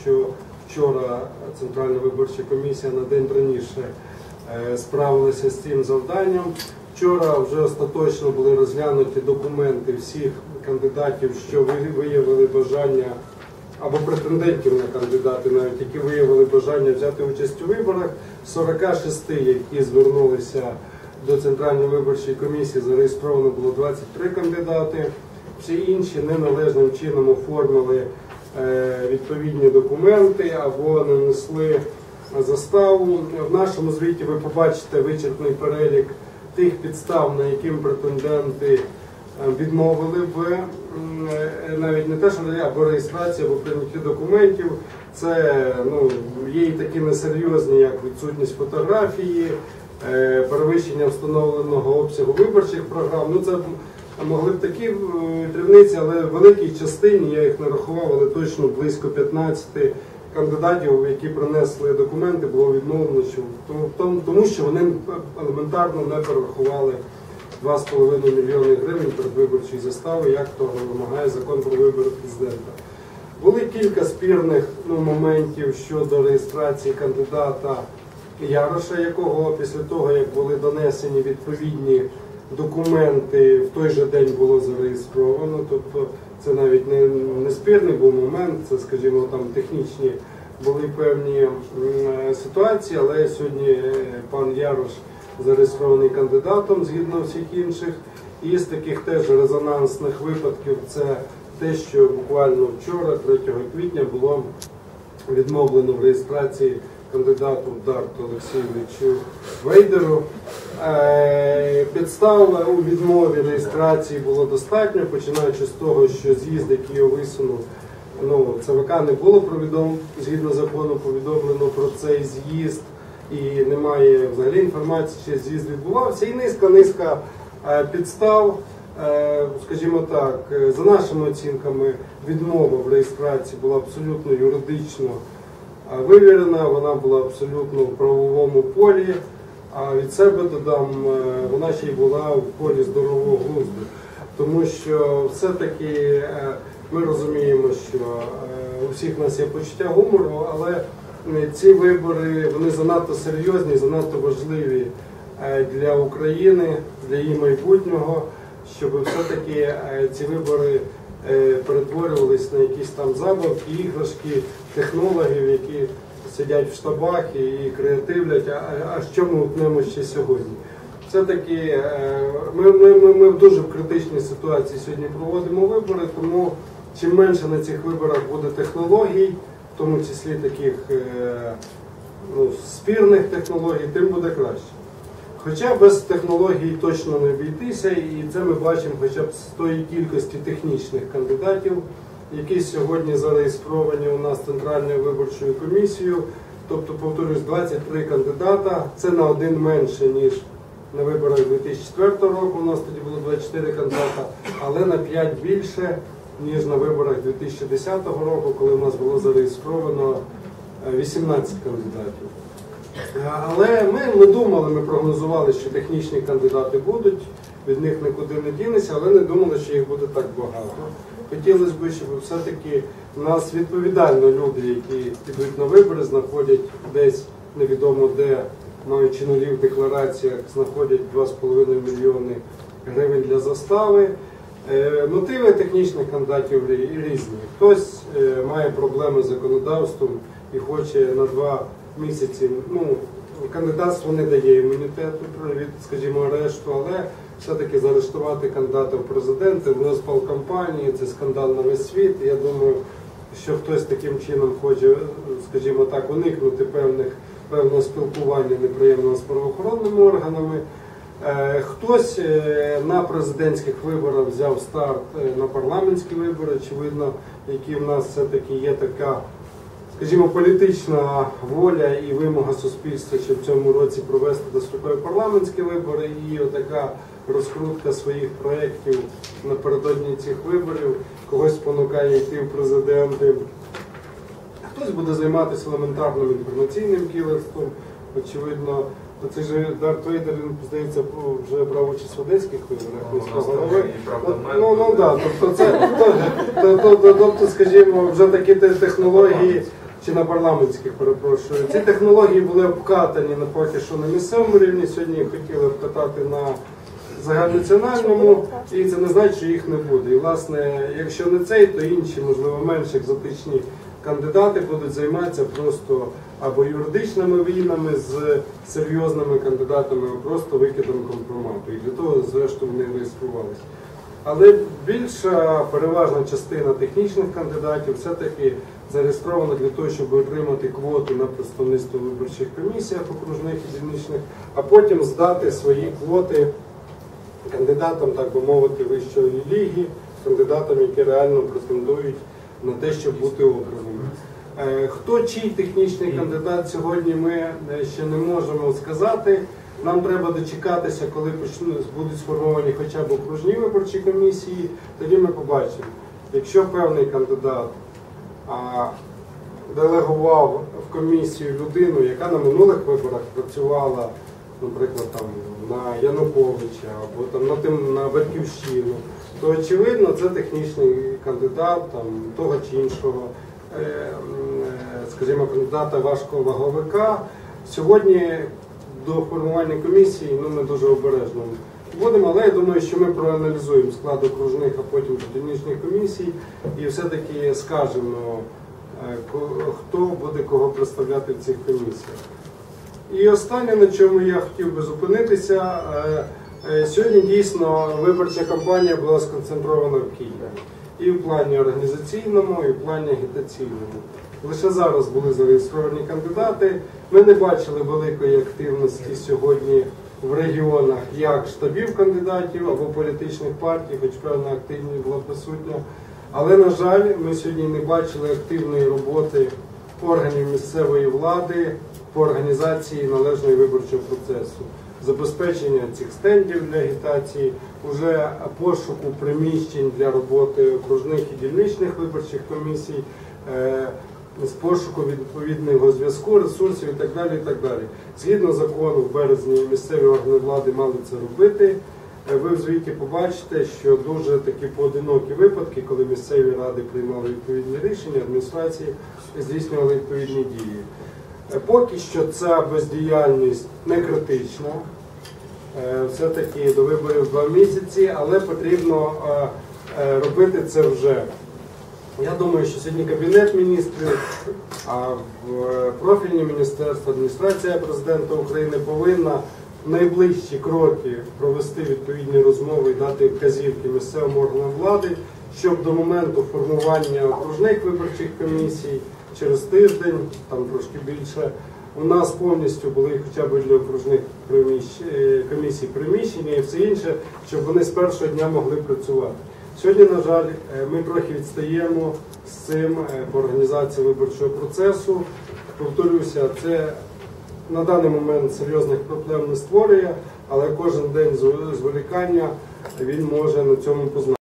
що вчора Центральна виборча комісія на день раніше справилася з цим завданням. Вчора вже остаточно були розглянуті документи всіх кандидатів, що виявили бажання, або претендентів на кандидати навіть, які виявили бажання взяти участь у виборах. 46, які звернулися до Центральної виборчої комісії, зареєстровано було 23 кандидати. Всі інші неналежним чином оформили відповідні документи або нанесли заставу. В нашому звіті ви побачите вичерпний перелік тих підстав, на яким претенденти відмовили б навіть не те, що або реєстрації, або прийняття документів. Це є і такі несерйозні, як відсутність фотографії, перевищення встановленого обсягу виборчих програм. Це могли б такі дрібниці, але в великій частині, я їх нарахував, але точно близько 15 кандидатів, які принесли документи, було відмовлено, тому що вони елементарно не перерахували 2,5 мільйони гривень передвиборчої застави, як того вимагає закон про вибори президента. Були кілька спірних моментів щодо реєстрації кандидата Яроша, якого після того, як були донесені відповідні документи, в той же день було зареєстровано. Тобто це навіть не спірний був момент, це, скажімо, там технічні були певні ситуації, але сьогодні пан Ярош зареєстрований кандидатом згідно всіх інших. І з таких теж резонансних випадків це те, що буквально вчора, 3 квітня, було відмовлено в реєстрації кандидату Дарту Олексійовичу Вейдеру. Підстав у відмові реєстрації було достатньо, починаючи з того, що з'їзд, який його висунув, ЦВК не було згідно закону повідомлено про цей з'їзд, і немає взагалі інформації, чи з'їзд відбувався, і низка підстав, скажімо так, за нашими оцінками, відмова в реєстрації була абсолютно юридично вивірена, вона була абсолютно в правовому полі, а від себе додам, вона ще й була в полі здорового глузду. Тому що все-таки ми розуміємо, що у всіх нас є почуття гумору, але ці вибори, вони занадто серйозні, занадто важливі для України, для її майбутнього, щоб все-таки ці вибори перетворювались на якісь там забавки, іграшки, технологів, які сидять в штабах і креативлять, а що ми утнемо ще сьогодні. Все-таки ми в дуже критичній ситуації сьогодні проводимо вибори, тому чим менше на цих виборах буде технологій, в тому числі таких спірних технологій, тим буде краще. Хоча без технологій точно не обійтися, і це ми бачимо хоча б з тої кількості технічних кандидатів, які сьогодні зареєстровані у нас Центральною виборчою комісією. Тобто, повторюсь, 23 кандидата, це на один менше, ніж на виборах 2004 року, у нас тоді було 24 кандидата, але на 5 більше, ніж на виборах 2010 року, коли у нас було зареєстровано 18 кандидатів. Але ми думали, ми прогнозували, що технічні кандидати будуть, від них нікуди не дінеться, але не думали, що їх буде так багато. Хотілося б, щоб все-таки у нас відповідально люди, які йдуть на вибори, знаходять десь невідомо де, маючи нулі в деклараціях, знаходять 2,5 мільйони гривень для застави. Мотиви технічних кандидатів різні. Хтось має проблеми з законодавством і хоче на 2 місяці, кандидатство не дає імунітету від, скажімо, арешту, але все-таки заарештувати кандидата в президенти в розпал кампанії, це скандал на весь світ. Я думаю, що хтось таким чином хоче, скажімо так, уникнути певного спілкування неприємного з правоохоронними органами. Хтось на президентських виборах взяв старт на парламентські вибори, очевидно, які в нас все-таки є така, скажімо, політична воля і вимога суспільства, щоб в цьому році провести дострокові парламентські вибори, і отака розкрутка своїх проєктів напередодні цих виборів, когось спонукає йти в президенти. Хтось буде займатися елементарним інформаційним кілерством, очевидно. Цей же Дарт Вейдер, він, здається, вже брав участь в одеських виборах міського голови. Тобто, скажімо, вже такі технології, чи на парламентських, перепрошую. Ці технології були обкатані поки що на місцевому рівні, сьогодні їх хотіли обкатати на загальнонаціональному, і це не значить, що їх не буде. І, власне, якщо не цей, то інші, можливо, менш екзотичні кандидати будуть займатися просто або юридичними війнами з серйозними кандидатами, або просто викидом компромату. І для того, зрештою, вони реєструвалися. Але більша переважна частина технічних кандидатів все-таки зареєстрована для того, щоб отримати квоту на представництво в виборчих комісіях окружних і дільничних, а потім здати свої квоти кандидатам, так би мовити, вищої ліги, кандидатам, які реально претендують на те, щоб бути обраними. Хто чий технічний кандидат сьогодні, ми ще не можемо сказати. Нам треба дочекатися, коли будуть сформовані хоча б окружні виборчі комісії, тоді ми побачимо. Якщо певний кандидат делегував в комісію людину, яка на минулих виборах працювала, наприклад, там, на Януковича або там, на Батьківщину, то, очевидно, це технічний кандидат там, того чи іншого, скажімо, кандидата важкого ваговика. Сьогодні до формування комісії ми дуже обережно будемо, але я думаю, що ми проаналізуємо склад окружних, а потім дільничних комісій і все-таки скажемо, хто буде кого представляти в цих комісіях. І останнє, на чому я хотів би зупинитися, сьогодні дійсно виборча кампанія була сконцентрована в Києві. І в плані організаційному, і в плані агітаційному. Лише зараз були зареєстровані кандидати. Ми не бачили великої активності сьогодні в регіонах як штабів кандидатів або політичних партій, хоч певна активність була присутня. Але, на жаль, ми сьогодні не бачили активної роботи органів місцевої влади по організації належного виборчого процесу. Забезпечення цих стендів для агітації, уже пошуку приміщень для роботи окружних і дільничних виборчих комісій, з пошуку відповідного зв'язку, ресурсів і так далі, і так далі. Згідно закону, в березні місцеві органи влади мали це робити. Ви в звіті побачите, що дуже такі поодинокі випадки, коли місцеві ради приймали відповідні рішення, адміністрації здійснювали відповідні дії. Поки що ця бездіяльність не критична, все-таки до виборів 2 місяці, але потрібно робити це вже. Я думаю, що сьогодні Кабінет міністрів, профільні міністерства, адміністрація Президента України повинна в найближчі кроки провести відповідні розмови і дати вказівки місцевим органам влади, щоб до моменту формування окружних виборчих комісій через тиждень, там трошки більше, у нас повністю були хоча б для окружних комісій приміщення і все інше, щоб вони з першого дня могли працювати. Сьогодні, на жаль, ми трохи відстаємо з цим по організації виборчого процесу. Повторюся, це на даний момент серйозних проблем не створює, але кожен день зволікання він може на цьому позначити.